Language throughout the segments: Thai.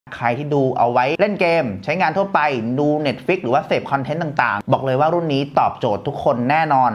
ใครที่ดูเอาไว้เล่นเกมใช้งานทั่วไปดู Netflix หรือว่าเสพคอนเทนต์ต่างๆบอกเลยว่ารุ่นนี้ตอบโจทย์ทุกคนแน่นอน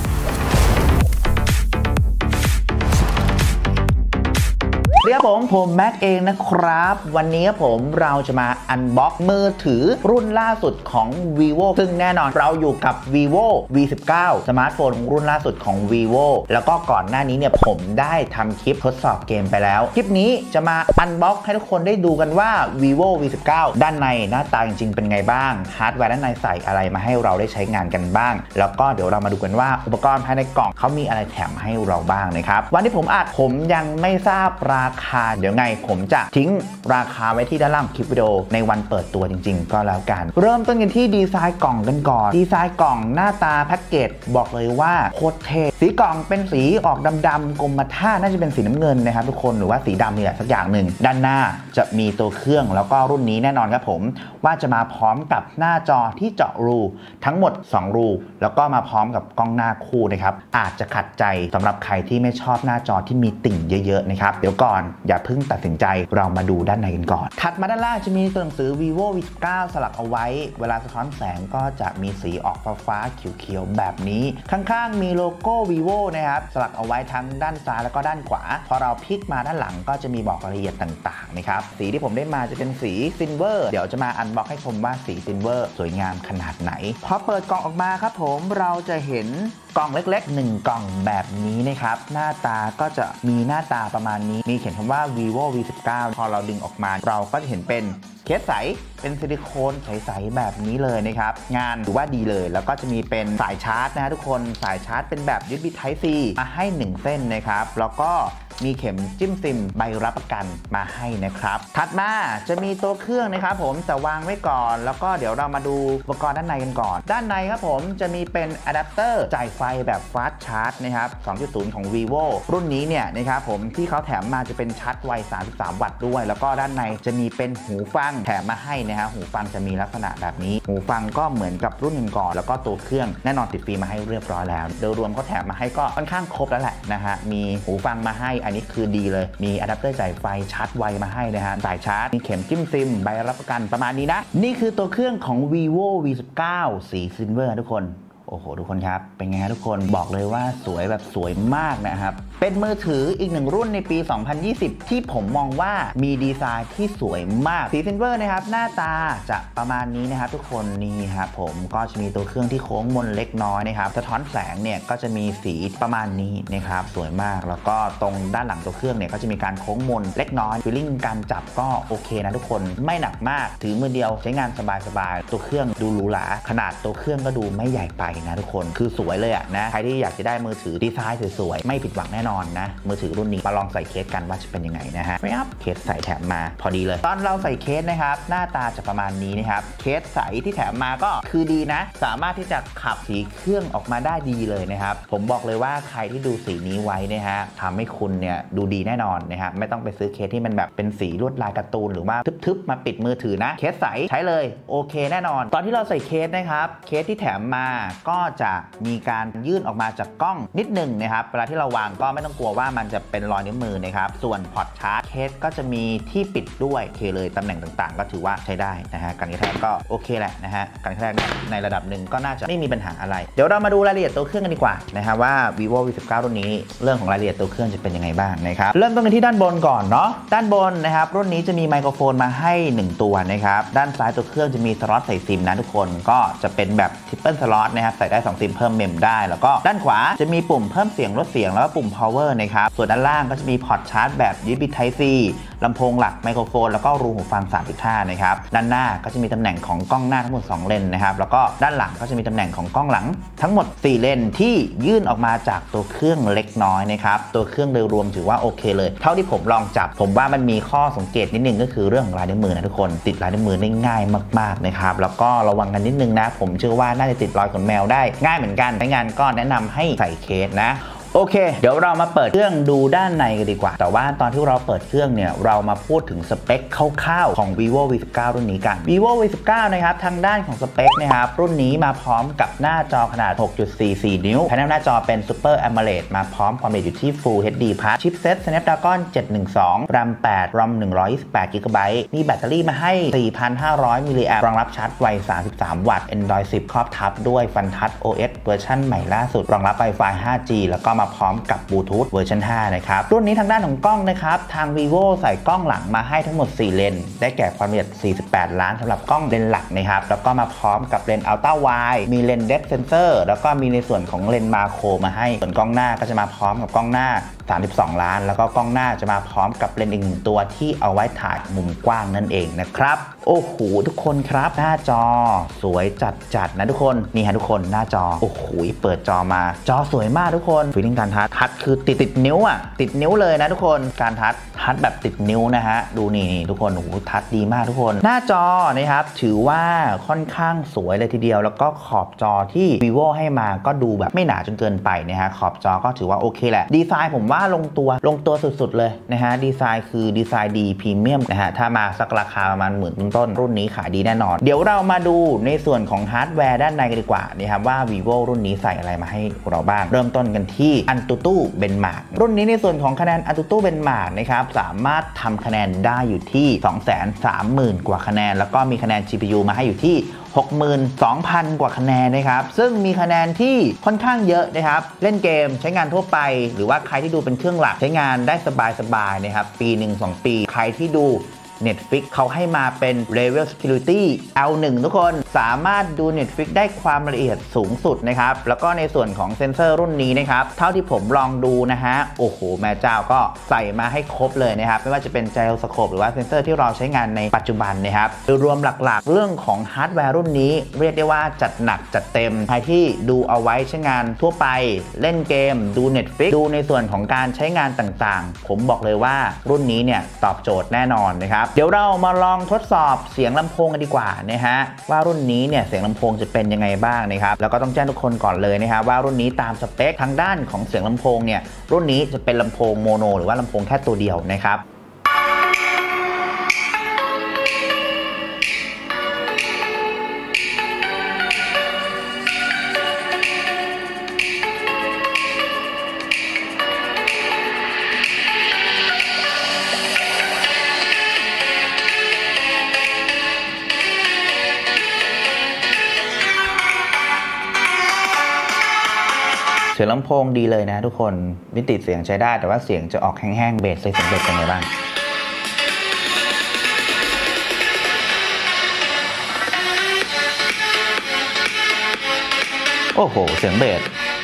เรียกผมแม็กเองนะครับวันนี้เราจะมาอันบ็อกมือถือรุ่นล่าสุดของ vivo ซึ่งแน่นอนเราอยู่กับ vivo V19 สมาร์ทโฟนรุ่นล่าสุดของ vivo แล้วก็ก่อนหน้านี้เนี่ยผมได้ทำคลิปทดสอบเกมไปแล้วคลิปนี้จะมาอันบ็อกให้ทุกคนได้ดูกันว่า vivo V19 ด้านในหน้าตาจริงๆเป็นไงบ้างฮาร์ดแวร์ด้านในใส่อะไรมาให้เราได้ใช้งานกันบ้างแล้วก็เดี๋ยวเรามาดูกันว่าอุปกรณ์ภายในกล่องเขามีอะไรแถมให้เราบ้างนะครับวันที่ผมอัดผมยังไม่ทราบราคาเดี๋ยวไงผมจะทิ้งราคาไว้ที่ด้านล่างคลิปวิดีโอในวันเปิดตัวจริงๆก็แล้วกันเริ่มต้นกันที่ดีไซน์กล่องกันก่อนดีไซน์กล่องหน้าตาแพ็กเกจบอกเลยว่าโคตรเท่สีกล่องเป็นสีออกดำๆกรมท่าน่าจะเป็นสีน้ำเงินนะครับทุกคนหรือว่าสีดำนี่แหละสักอย่างหนึ่งด้านหน้าจะมีตัวเครื่องแล้วก็รุ่นนี้แน่นอนครับผมว่าจะมาพร้อมกับหน้าจอที่เจาะรูทั้งหมด2รูแล้วก็มาพร้อมกับกล้องหน้าคู่นะครับอาจจะขัดใจสำหรับใครที่ไม่ชอบหน้าจอที่มีติ่งเยอะๆนะครับเดี๋ยวก่อนอย่าเพิ่งตัดสินใจเรามาดูด้านในกันก่อนถัดมาด้านล่างจะมีตัวหนังสือ vivo V19 สลักเอาไว้เวลาสะท้อนแสงก็จะมีสีออกฟ้าๆเขียวๆแบบนี้ข้างๆมีโลโก้ vivo นะครับสลักเอาไว้ทั้งด้านซ้ายแล้วก็ด้านขวาพอเราพลิกมาด้านหลังก็จะมีบอกรายละเอียดต่างๆนะครับสีที่ผมได้มาจะเป็นสีซิลเวอร์เดี๋ยวจะมาอันบ็อกให้ชมว่าสีซิลเวอร์สวยงามขนาดไหนพอเปิดกล่องออกมาครับผมเราจะเห็นกล่องเล็กๆ1กล่องแบบนี้นะครับหน้าตาก็จะมีหน้าตาประมาณนี้มีเขียนคำว่า vivo V19 พอเราดึงออกมาเราก็จะเห็นเป็นเคสใสเป็นซิลิโคนใสๆแบบนี้เลยนะครับงานถือว่าดีเลยแล้วก็จะมีเป็นสายชาร์จนะทุกคนสายชาร์จเป็นแบบ USB Type C มาให้1เส้นนะครับแล้วก็มีเข็มจิ้มซิมใบรับประกันมาให้นะครับถัดมาจะมีตัวเครื่องนะครับผมจะวางไว้ก่อนแล้วก็เดี๋ยวเรามาดูอุปกรณ์ด้านในกันก่อนด้านในครับผมจะมีเป็นอะแดปเตอร์จ่ายไฟแบบฟาสต์ชาร์จนะครับ 2.0 ของ vivo รุ่นนี้เนี่ยนะครับผมที่เขาแถมมาจะเป็นชาร์จไว33 วัตต์ด้วยแล้วก็ด้านในจะมีเป็นหูฟังแถมมาให้นะฮะหูฟังจะมีลักษณะแบบนี้หูฟังก็เหมือนกับรุ่นก่อนแล้วก็ตัวเครื่องแน่นอนติดฟิล์มมาให้เรียบร้อยแล้วโดยรวมเขาแถมมาให้ก็ค่อนข้างครบแล้วแหละนะฮะมีหูฟังมาให้อันนี้คือดีเลยมีอะแดปเตอร์จ่ายไฟชาร์จไวมาให้นะฮะสายชาร์จมีเข็มจิ้มซิมใบรับประกันประมาณนี้นะนี่คือตัวเครื่องของ vivo V19 สีซิลเวอร์ทุกคนโอ้โหทุกคนครับเป็นไงทุกคนบอกเลยว่าสวยแบบสวยมากนะครับเป็นมือถืออีกหนึ่งรุ่นในปี 2020 ที่ผมมองว่ามีดีไซน์ที่สวยมากสีซิลเวอร์นะครับหน้าตาจะประมาณนี้นะครับทุกคนนี่ครับผมก็จะมีตัวเครื่องที่โค้งมนเล็กน้อยนะครับสะท้อนแสงเนี่ยก็จะมีสีประมาณนี้นะครับสวยมากแล้วก็ตรงด้านหลังตัวเครื่องเนี่ยก็จะมีการโค้งมนเล็กน้อยฟีลลิ่งการจับก็โอเคนะทุกคนไม่หนักมากถือมือเดียวใช้งานสบายๆตัวเครื่องดูหรูหราขนาดตัวเครื่องก็ดูไม่ใหญ่ไปนะทุกคนคือสวยเลยอะนะใครที่อยากจะได้มือถือดีไซน์สวยๆไม่ผิดหวังแน่นอนนะมือถือรุ่นนี้มาลองใส่เคสกันว่าจะเป็นยังไงนะฮะไม่อัพเคสใส่แถมมาพอดีเลยตอนเราใส่เคสนะครับหน้าตาจะประมาณนี้นะครับเคสใสที่แถมมาก็คือดีนะสามารถที่จะขับสีเครื่องออกมาได้ดีเลยนะครับผมบอกเลยว่าใครที่ดูสีนี้ไว้นะฮะทำให้คุณเนี่ยดูดีแน่นอนนะครับไม่ต้องไปซื้อเคสที่มันแบบเป็นสีลวดลายการ์ตูนหรือว่าทึบๆมาปิดมือถือนะเคสใสใช้เลยโอเคแน่นอนตอนที่เราใส่เคสนะครับเคสที่แถมมาก็จะมีการยื่นออกมาจากกล้องนิดหนึ่งนะครับเวลาที่เราวางก็ไม่ต้องกลัวว่ามันจะเป็นรอยนิ้วมือนะครับส่วนพอร์ตชาร์จเคสก็จะมีที่ปิดด้วยโอเคเลยตำแหน่งต่างๆก็ถือว่าใช้ได้นะฮะการกระแทกก็โอเคแหละนะฮะการกระแทกในระดับหนึ่งก็น่าจะไม่มีปัญหาอะไรเดี๋ยวเรามาดูรายละเอียดตัวเครื่องกันดีกว่านะฮะว่า vivo V19 รุ่นนี้เรื่องของรายละเอียดตัวเครื่องจะเป็นยังไงบ้างนะครับเริ่มต้นกันที่ด้านบนก่อนเนาะด้านบนนะครับรุ่นนี้จะมีไมโครโฟนมาให้1ตัวนะครับด้านซ้ายตัวเครื่องจะมีสล็อตใส่ซิมนะทุกคนก็จะเป็นแบบทริปเปิลสล็อตนะครับใส่ได้2ซิมเพิ่มเมมได้แล้วก็ด้านขวาจะมีปุ่มเพิ่มเสียงลดเสียงแล้วก็ปุ่ม power นะครับส่วนด้านล่างก็จะมีพอร์ตชาร์จแบบ USB Type C ลำโพงหลักไมโครโฟนแล้วก็รูหูฟัง 3.5 นะครับด้านหน้าก็จะมีตำแหน่งของกล้องหน้าทั้งหมด2เลนนะครับแล้วก็ด้านหลังก็จะมีตำแหน่งของกล้องหลังทั้งหมด4เลนที่ยื่นออกมาจากตัวเครื่องเล็กน้อยนะครับตัวเครื่องโดยรวมถือว่าโอเคเลยเท่าที่ผมลองจับผมว่ามันมีข้อสังเกตนิดนึงก็คือเรื่องของลายนิ้วมือนะทุกคนติดลายนิ้วมือได้ง่ายมากๆนะครับแล้วก็ระวังกันนิดนึงนะผมเชื่อว่าน่าจะติดรอยขนแมวได้ง่ายเหมือนกันใช้งานก็แนะนำให้ใส่เคสนะโโอเคเดี๋ยวเรามาเปิดเครื่องดูด้านในกันดีกว่าแต่ว่าตอนที่เราเปิดเครื่องเนี่ยเรามาพูดถึงสเปคคร่าวๆของ vivo v19 รุ่นนี้กัน vivo v19 นะครับทางด้านของสเปคนะครับรุ่นนี้มาพร้อมกับหน้าจอขนาด 6.44 นิ้วแผงหน้าจอเป็น Super AMOLED มาพร้อมความละเอียดอยู่ที่ Full HD Plus ชิปเซ็ต Snapdragon 712 RAM 8 ROM 128 GB มีแบตเตอรี่มาให้ 4,500 มิลลิแอมป์รองรับชาร์จไว 33 วัตต์ Android 10 ครอบทับด้วย FunTouch OS เวอร์ชันใหม่ล่าสุดรองรับ Wi-Fi 5G แล้วก็มาพร้อมกับบลูทูธเวอร์ชัน 5 นะครับรุ่นนี้ทางด้านของกล้องนะครับทาง vivo ใส่กล้องหลังมาให้ทั้งหมด 4 เลนได้แก่ความละเอียด 48 ล้านสำหรับกล้องเลนหลักนะครับแล้วก็มาพร้อมกับเลน Ultra Wide มีเลน Depth Sensor แล้วก็มีในส่วนของเลนมาโครมาให้ส่วนกล้องหน้าก็จะมาพร้อมกับกล้องหน้า 32 ล้านแล้วก็กล้องหน้าจะมาพร้อมกับเลนส์อีกหนึ่งตัวที่เอาไว้ถ่ายมุมกว้างนั่นเองนะครับโอ้โหทุกคนครับหน้าจอสวยจัดนะทุกคนนี่ฮะทุกคนหน้าจอโอ้โหเปิดจอมาจอสวยมากทุกคนฟีลลิ่งการทัชคือติดนิ้วอ่ะติดนิ้วเลยนะทุกคนการทัชแบบติดนิ้วนะฮะดูนี่ทุกคนโอ้โหทัชดีมากทุกคนหน้าจอนะครับถือว่าค่อนข้างสวยเลยทีเดียวแล้วก็ขอบจอที่ vivo ให้มาก็ดูแบบไม่หนาจนเกินไปนะฮะขอบจอก็ถือว่าโอเคแหละดีไซน์ผมว่าลงตัวสุดๆเลยนะฮะดีไซน์คือดีไซน์ดีพรีเมียมนะฮะถ้ามาสักราคาประมาณ10,000 ต้นรุ่นนี้ขายดีแน่นอนเดี๋ยวเรามาดูในส่วนของฮาร์ดแวร์ด้านในกันดีกว่านะครับว่า vivo รุ่นนี้ใส่อะไรมาให้เราบ้างเริ่มต้นกันที่ ANTUTU Benchmark รุ่นนี้ในส่วนของคะแนน ANTUTU Benchmark นะครับสามารถทำคะแนนได้อยู่ที่ 230,000 กว่าคะแนนแล้วก็มีคะแนน GPU มาให้อยู่ที่ 62,000 กว่าคะแนนนะครับซึ่งมีคะแนนที่ค่อนข้างเยอะนะครับเล่นเกมใช้งานทั่วไปหรือว่าใครที่ดูเป็นเครื่องหลักใช้งานได้สบายๆนะครับปี 1-2 ปีใครที่ดู Netflix เขาให้มาเป็น Level Security L1 ทุกคนสามารถดู Netflix ได้ความละเอียดสูงสุดนะครับแล้วก็ในส่วนของเซ็นเซอร์รุ่นนี้นะครับเท่าที่ผมลองดูนะฮะโอ้โหแม่เจ้าก็ใส่มาให้ครบเลยนะครับไม่ว่าจะเป็น Gyroscope หรือว่าเซ็นเซอร์ที่เราใช้งานในปัจจุบันนะครับโดยรวมหลักๆเรื่องของฮาร์ดแวร์รุ่นนี้เรียกได้ว่าจัดหนักจัดเต็มใครที่ดูเอาไว้ใช้งานทั่วไปเล่นเกมดู Netflix ดูในส่วนของการใช้งานต่างๆผมบอกเลยว่ารุ่นนี้เนี่ยตอบโจทย์แน่นอนนะครับเดี๋ยวเรามาลองทดสอบเสียงลำโพงกันดีกว่านะฮะว่ารุ่นนี้เนี่ยเสียงลำโพงจะเป็นยังไงบ้างนะครับแล้วก็ต้องแจ้งทุกคนก่อนเลยนะครับว่ารุ่นนี้ตามสเปคทางด้านของเสียงลำโพงเนี่ยรุ่นนี้จะเป็นลำโพงโมโนหรือว่าลำโพงแค่ตัวเดียวนะครับเสียงลำโพงดีเลยนะทุกคนมิติเสียงใช้ได้แต่ว่าเสียงจะออกแห้งๆเบสเสียงเบสเป็นไงบ้างโอ้โหเสียงเบส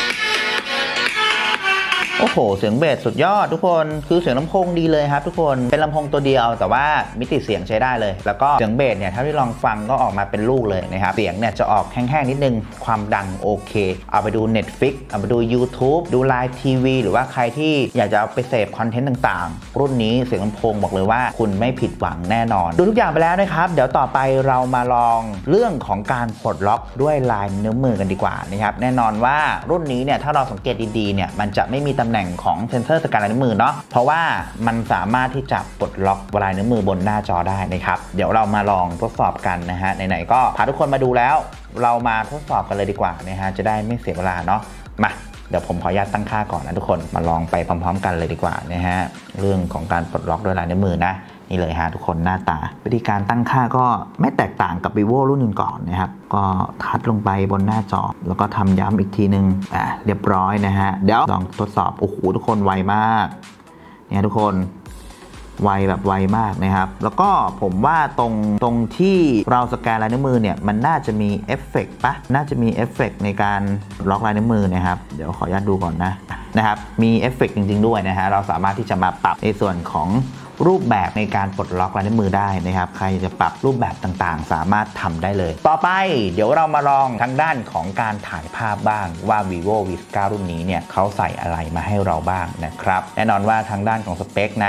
โอ้โหเสียงเบสสุดยอดทุกคนคือเสียงลำโพงดีเลยครับทุกคนเป็นลำโพงตัวเดียวแต่ว่ามิติเสียงใช้ได้เลยแล้วก็เสียงเบสเนี่ยถ้าที่ลองฟังก็ออกมาเป็นลูกเลยนะครับเสียงเนี่ยจะออกแห้งๆนิดนึงความดังโอเคเอาไปดู Netflix เอาไปดู YouTube ดู Live TV หรือว่าใครที่อยากจะเอาไปเสพคอนเทนต์ต่างๆรุ่นนี้เสียงลำโพงบอกเลยว่าคุณไม่ผิดหวังแน่นอนดูทุกอย่างไปแล้วนะครับเดี๋ยวต่อไปเรามาลองเรื่องของการปลดล็อกด้วยลายนิ้วมือกันดีกว่านะครับแน่นอนว่ารุ่นนี้เนี่ยถ้าเราสังเกตดีๆเนี่ยมันจะไม่มีตำแหน่งของเซ็นเซอร์สแกนลายนิ้วมือเนาะเพราะว่ามันสามารถที่จะปลดล็อกลายนิ้วมือบนหน้าจอได้นะครับเดี๋ยวเรามาลองทดสอบกันนะฮะไหนๆก็พาทุกคนมาดูแล้วเรามาทดสอบกันเลยดีกว่านะฮะจะได้ไม่เสียเวลาเนาะมาเดี๋ยวผมขออนุญาตตั้งค่าก่อนนะทุกคนมาลองไปพร้อมๆกันเลยดีกว่านะฮะเรื่องของการปลดล็อกด้วยลายนิ้วมือนะนี่เลยฮะทุกคนหน้าตาวิธีการตั้งค่าก็ไม่แตกต่างกับ vivo รุ่นอื่นก่อนนะครับก็ทัดลงไปบนหน้าจอแล้วก็ทำย้ำอีกทีนึงเรียบร้อยนะฮะเดี๋ยวลองทดสอบโอ้โหทุกคนไวมากเนี่ยทุกคนไวแบบไวมากนะครับแล้วก็ผมว่าตรงที่เราสแกนลายนิ้วมือเนี่ยมันน่าจะมีเอฟเฟกต์ปะน่าจะมีเอฟเฟกต์ในการล็อกลายนิ้วมือนะครับเดี๋ยวขออนุญาตดูก่อนนะครับมีเอฟเฟกต์จริงๆด้วยนะฮะเราสามารถที่จะมาปรับในส่วนของรูปแบบในการปลดล็อกลายนิ้วมือได้นะครับใครจะปรับรูปแบบต่างๆสามารถทำได้เลยต่อไปเดี๋ยวเรามาลองทางด้านของการถ่ายภาพบ้างว่า vivo v19 รุ่นนี้เนี่ยเขาใส่อะไรมาให้เราบ้างนะครับแน่นอนว่าทางด้านของสเปคนะ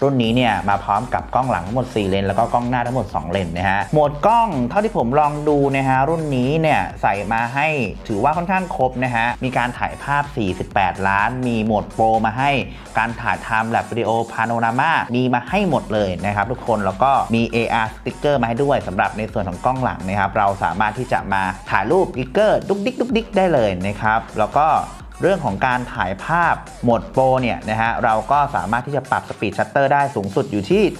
รุ่นนี้เนี่ยมาพร้อมกับกล้องหลังทั้งหมด4เลนแล้วก็กล้องหน้าทั้งหมด2เลนนะฮะโหมดกล้องเท่าที่ผมลองดูนะฮะรุ่นนี้เนี่ยใส่มาให้ถือว่าค่อนข้างครบนะฮะมีการถ่ายภาพ48ล้านมีโหมดโปรมาให้การถ่ายไทม์แลปวิดีโอพาโนรามามีมาให้หมดเลยนะครับทุกคนแล้วก็มี AR สติ๊กเกอร์มาให้ด้วยสำหรับในส่วนของกล้องหลังนะครับเราสามารถที่จะมาถ่ายรูปสติ๊กเกอร์ดุกดิกได้เลยนะครับแล้วก็เรื่องของการถ่ายภาพโหมดโปรเนี่ยนะฮะเราก็สามารถที่จะปรับสปีดชัตเตอร์ได้สูงสุดอยู่ที่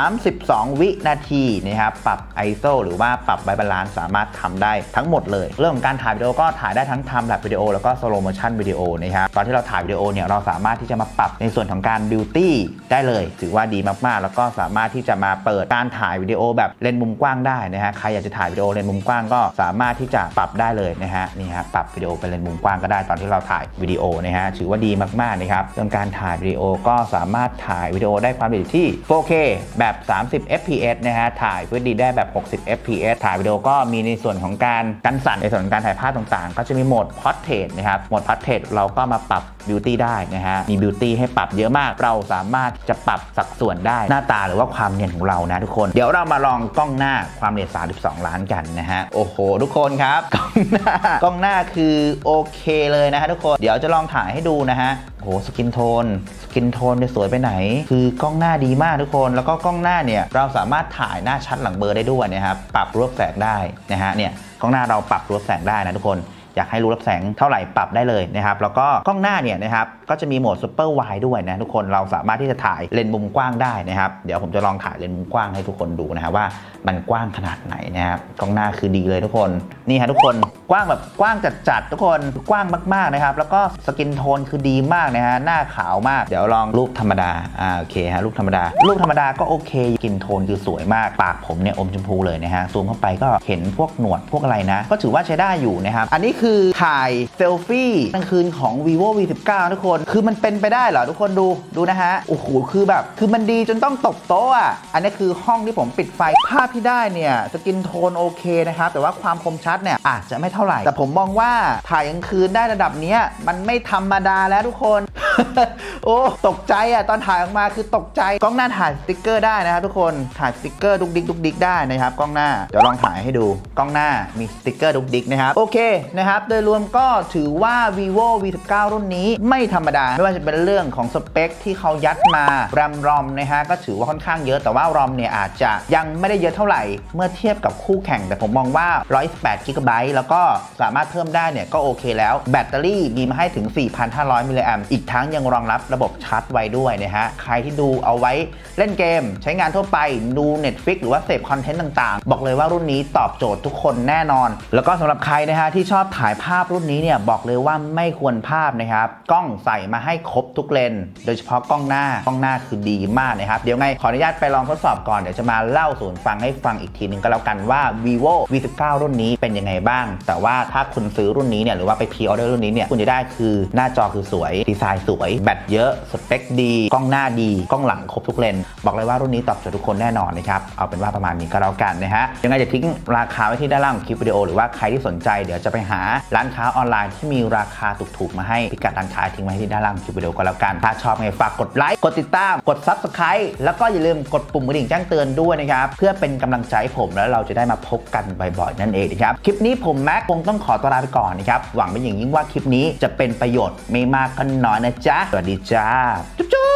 32วินาทีนะครับปรับ ISO หรือว่าปรับไวบาลานซ์สามารถทำได้ทั้งหมดเลยเรื่องของการถ่ายวิดีโอก็ถ่ายได้ทั้งไทม์แลปวิดีโอแล้วก็สโลโมชั่นวิดีโอนะครับตอนที่เราถ่ายวิดีโอเนี่ยเราสามารถที่จะมาปรับในส่วนของการบิวตี้ได้เลยถือว่าดีมากๆแล้วก็สามารถที่จะมาเปิดการถ่ายวิดีโอแบบเลนส์มุมกว้างได้นะฮะใครอยากจะถ่ายวิดีโอเลนส์มุมกว้างก็สามารถที่จะปรับได้เลยนะฮะนี่ฮะปรับวิดีโอเป็นเลนส์มุมกว้างก็ได้ตอนที่เราถ่ายวิดีโอนะฮะถือว่าดีมากๆนะครับเรื่องการถ่ายวิดีโอก็สามารถถ่ายวิดีโอได้ความละเอียดที่ 4K แบบ30 fps นะฮะถ่าย HD ได้แบบ60 fps ถ่ายวิดีโอก็มีในส่วนของการกันสั่นในส่วนของการถ่ายภาพต่างๆก็จะมีโหมด Portrait นะครับโหมด Portrait เราก็มาปรับ Beauty ได้นะฮะมี Beauty ให้ปรับเยอะมากเราสามารถจะปรับสัดส่วนได้หน้าตาหรือว่าความเนียนของเรานะทุกคนเดี๋ยวเรามาลองกล้องหน้าความเนียน32ล้านกันนะฮะโอ้โหทุกคนครับกล้องหน้าคือโอเคเลยนะฮะทุกคนเดี๋ยวจะลองถ่ายให้ดูนะฮะโหสกินโทนเนี่ยสวยไปไหนคือกล้องหน้าดีมากทุกคนแล้วก็กล้องหน้าเนี่ยเราสามารถถ่ายหน้าชัดหลังเบลอได้ด้วยนะครับปรับรูปแสงได้นะฮะเนี่ยกล้องหน้าเราปรับรูปแสงได้นะทุกคนอยากให้รูรับแสงเท่าไหร่ปรับได้เลยนะครับแล้วก็กล้องหน้าเนี่ยนะครับก็จะมีโหมดซูเปอร์ไวด์ด้วยนะทุกคนเราสามารถที่จะถ่ายเลนส์มุมกว้างได้นะครับเดี๋ยวผมจะลองถ่ายเลนส์มุมกว้างให้ทุกคนดูนะครับว่ามันกว้างขนาดไหนนะครับกล้องหน้าคือดีเลยทุกคนนี่ฮะทุกคนกว้างแบบกว้างจัดทุกคนกว้างมากๆนะครับแล้วก็สกินโทนคือดีมากนะฮะหน้าขาวมากเดี๋ยวลองรูปธรรมดาโอเคฮะรูปธรรมดาก็โอเคสกินโทนคือสวยมากปากผมเนี่ยอมชมพูเลยนะฮะซูมเข้าไปก็เห็นพวกหนวดพวกอะไรนะก็ถือว่าใช้ได้อยู่นะครับอันนี้คือถ่ายเซลฟี่กลางคืนของ vivo v19 ทุกคนคือมันเป็นไปได้เหรอทุกคนดูนะฮะโอ้โหคือมันดีจนต้องตบโต๊ะอ่ะอันนี้คือห้องที่ผมปิดไฟภาพที่ได้เนี่ยสกินโทนโอเคนะครับแต่ว่าความคมชัดเนี่ยอาจจะไม่เท่าไหร่แต่ผมมองว่าถ่ายกลางคืนได้ระดับนี้มันไม่ธรรมดาแล้วทุกคน โอ้ตกใจอ่ะตอนถ่ายออกมาคือตกใจกล้องหน้าถ่ายสติ๊กเกอร์ได้นะครับทุกคนถ่ายสติ๊กเกอร์ดุกดิกได้นะครับกล้องหน้าเดี๋ยวลองถ่ายให้ดูกล้องหน้ามีสติ๊กเกอร์ดุกดิกนะครับโอเคนะครับโดยรวมก็ถือว่า vivo v19 รุ่นนี้ไม่ธรรมดาไม่ว่าจะเป็นเรื่องของสเปคที่เขายัดมาแรมรอมนะฮะก็ถือว่าค่อนข้างเยอะแต่ว่ารอมเนี่ยอาจจะยังไม่ได้เยอะเท่าไหร่เมื่อเทียบกับคู่แข่งแต่ผมมองว่า128 GB แล้วก็สามารถเพิ่มได้เนี่ยก็โอเคแล้วแบตเตอรี่มีมาให้ถึง 4,500 มิลลิแอมป์อีกทั้งยังรองรับระบบชาร์จไวด้วยนะฮะใครที่ดูเอาไว้เล่นเกมใช้งานทั่วไปดู Netflix หรือว่าเสพคอนเทนต์ต่างๆบอกเลยว่ารุ่นนี้ตอบโจทย์ทุกคนแน่นอนแล้วก็สำหรับใครนะฮะที่ชอบถ่ายภาพรุ่นนี้เนี่ยบอกเลยว่าไม่ควรพลาดนะครับกล้องใส่มาให้ครบทุกเลนโดยเฉพาะกล้องหน้าคือดีมากนะครับเดี๋ยวไงขออนุญาตไปลองทดสอบก่อนเดี๋ยวจะมาเล่าสู่ฟังให้ฟังอีกทีนึงก็แล้วกันว่า vivo v19 รุ่นนี้เป็นยังไงบ้างแต่ว่าถ้าคุณซื้อรุ่นนี้เนี่ยหรือว่าไปพรีออเดอร์รุ่นนี้เนี่ยคุณจะได้คือหน้าจอคือสวยดีไซน์สวยแบตเยอะสเปคดีกล้องหน้าดีกล้องหลังครบทุกเลนบอกเลยว่ารุ่นนี้ตอบโจทย์ทุกคนแน่นอนนะครับเอาเป็นว่าประมาณนี้ก็แล้วกันนะฮะยังไงจะทิ้งราคาไว้ที่ด้านล่างของคลิปวิดีโอหรือว่าใครที่สนใจเดี๋ยวจะไปหาร้านค้าออนไลน์ที่มีราคาถูกๆมาให้พิกัดร้านค้าทิ้งไว้ที่ด้านล่างคลิปวิดีโอก็แล้วกันถ้าชอบไงฝากกดไลค์กดติดตามกด Subscribe แล้วก็อย่าลืมกดปุ่มกระดิ่งแจ้งเตือนด้วยนะครับเพื่อเป็นกำลังใจให้ผมแล้วเราจะได้มาพบกันบ่อยๆนั่นเองนะครับคลิปนี้ผมแม็กคงต้องขอตัวลาไปก่อนนะครับหวังเป็นอย่างยิ่งว่าคลิปนี้จะเป็นประโยชน์ไม่มากก็น้อยนะจ๊ะสวัสดีจ้าจุ๊บ